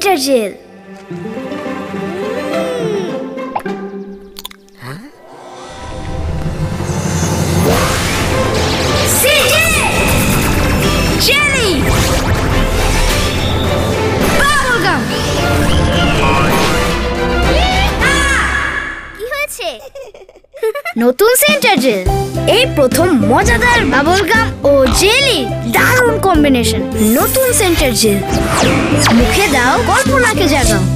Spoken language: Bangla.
Centre jail. Jelly bubblegum. কি হয়েছে? নতুন সেন্টার জেল, এই প্রথম মজাদার বাবলগাম ও জেলি দারুণ কম্বিনেশন। নতুন সেন্টার জেল, মুখে দাও, কল্পনাকে জাগাও।